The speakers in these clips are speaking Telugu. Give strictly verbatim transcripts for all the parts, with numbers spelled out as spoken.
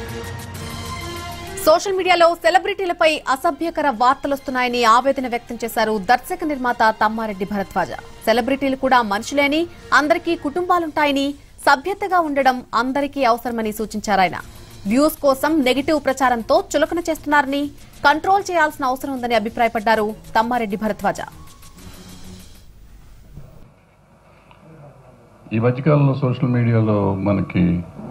సోషల్ మీడియాలో సెలబ్రిటీలపై అసభ్యకర వార్తలు వస్తున్నాయని ఆవేదన వ్యక్తం చేశారు దర్శక నిర్మాత తమ్మారెడ్డి భరద్వాజ. సెలబ్రిటీలు కూడా మనుషులేని, అందరికీ కుటుంబాలుంటాయని, సభ్యతగా ఉండడం అందరికీ అవసరమని సూచించారు. ఆయన వ్యూస్ కోసం నెగిటివ్ ప్రచారంతో చులకన చేస్తున్నారని, కంట్రోల్ చేయాల్సిన అవసరం ఉందని అభిప్రాయపడ్డారు తమ్మారెడ్డి భరద్వాజ. ఈ మధ్యకాలంలో సోషల్ మీడియాలో మనకి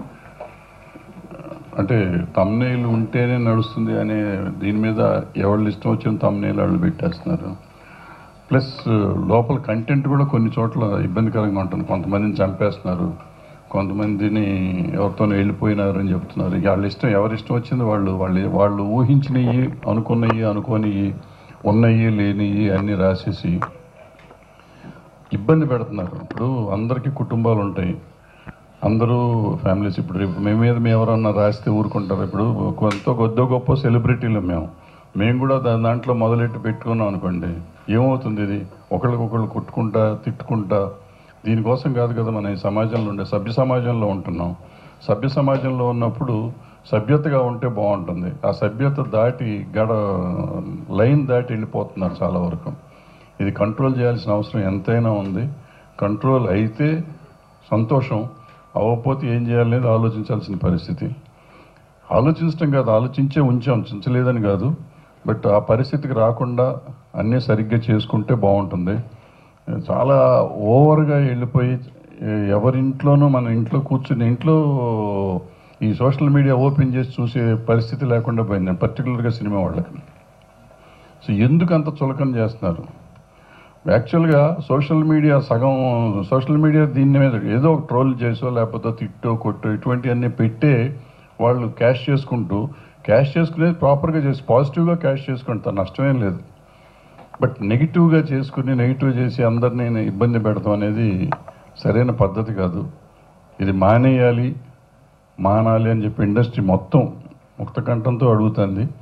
అంటే తమ్నెయిల్ ఉంటేనే నడుస్తుంది అనే దీని మీద ఎవరు ఇష్టం వచ్చిన తమ్నెయిల్ వాళ్ళు పెట్టేస్తున్నారు. ప్లస్ లోపల కంటెంట్ కూడా కొన్ని చోట్ల ఇబ్బందికరంగా ఉంటుంది. కొంతమందిని చంపేస్తున్నారు, కొంతమందిని ఎవరితో వెళ్ళిపోయినారు అని చెప్తున్నారు. ఇక వాళ్ళ ఇష్టం, ఎవరి ఇష్టం వచ్చింది వాళ్ళు వాళ్ళు వాళ్ళు ఊహించినవి, అనుకున్నవి, అనుకోనివి, ఉన్నవి, లేనివి అన్నీ రాసేసి ఇబ్బంది పెడుతున్నారు. ఇప్పుడు అందరికీ కుటుంబాలు ఉంటాయి, అందరూ ఫ్యామిలీస్. ఇప్పుడు రేపు మేము మీద మేము ఎవరన్నా రాస్తే ఊరుకుంటారు. ఇప్పుడు కొంత కొద్దో గొప్ప సెలబ్రిటీలు మేము మేము కూడా దాంట్లో మొదలెట్టి పెట్టుకున్నాం అనుకోండి, ఏమవుతుంది? ఇది ఒకళ్ళకొకళ్ళు కొట్టుకుంటా, తిట్టుకుంటా. దీనికోసం కాదు కదా మనం ఈ సమాజంలో ఉండే, సభ్య సమాజంలో ఉంటున్నాం. సభ్య సమాజంలో ఉన్నప్పుడు సభ్యతగా ఉంటే బాగుంటుంది. ఆ సభ్యత దాటి గడ లైన్ దాటి వెళ్ళిపోతున్నారు చాలా వరకు. ఇది కంట్రోల్ చేయాల్సిన అవసరం ఎంతైనా ఉంది. కంట్రోల్ అయితే సంతోషం, అవ్వకపోతే ఏం చేయాలనేది ఆలోచించాల్సిన పరిస్థితి. ఆలోచించడం కాదు, ఆలోచించే ఉంచాం, ఉంచలేదని కాదు. బట్ ఆ పరిస్థితికి రాకుండా అన్నీ సరిగ్గా చేసుకుంటే బాగుంటుంది. చాలా ఓవర్గా వెళ్ళిపోయి ఎవరింట్లోనూ మన ఇంట్లో కూర్చుని ఇంట్లో ఈ సోషల్ మీడియా ఓపెన్ చేసి చూసే పరిస్థితి లేకుండా పోయింది, పర్టికులర్గా సినిమా వాళ్ళకి. సో ఎందుకు అంత చులకన చేస్తున్నారు? యాక్చువల్గా సోషల్ మీడియా సగం సోషల్ మీడియా దీని మీద ఏదో ఒక ట్రోల్ చేసో లేకపోతే తిట్టో కొట్టో ఇటువంటివన్నీ పెట్టే వాళ్ళు క్యాష్ చేసుకుంటూ, క్యాష్ చేసుకునేది ప్రాపర్గా చేసి పాజిటివ్గా క్యాష్ చేసుకుంటారు, నష్టమేం లేదు. బట్ నెగిటివ్గా చేసుకుని నెగిటివ్ చేసి అందరినీ ఇబ్బంది పెడతాం అనేది సరైన పద్ధతి కాదు. ఇది మానేయాలి, మానాలి అని చెప్పి ఇండస్ట్రీ మొత్తం ముక్త కంఠంతో అడుగుతుంది.